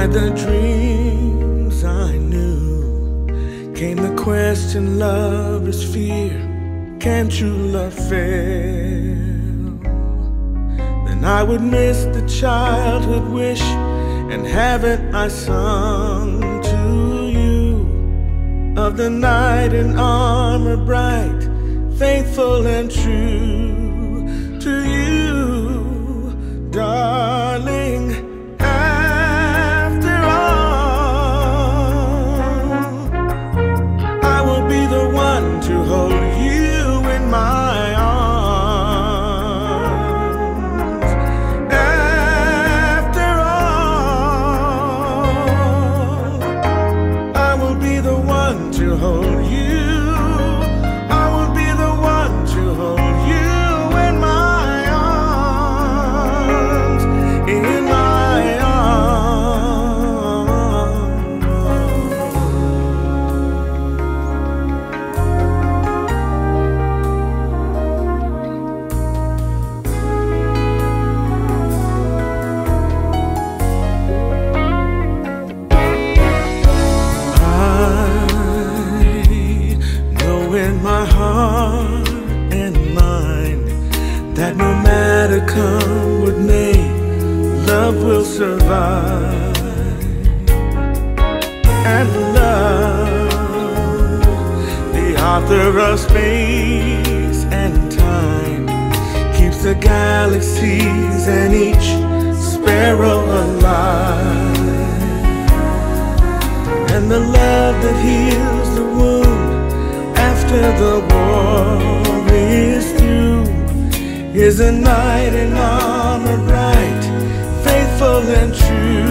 Inside the dreams I knew came the question, love is fear, can true love fail? Then I would miss the childhood wish, and haven't I sung to you of the knight in armor bright, faithful and true to you, darling. After all, I will be the one to hold you in my arms. After all, I will be the one to hold you. I will be the one to hold you in my arms, in my my heart and mind that no matter come what may, love will survive. And love, the author of space and time, keeps the galaxies and each sparrow alive. And the love that heals the wound after the war is through is a knight in armor bright, faithful and true.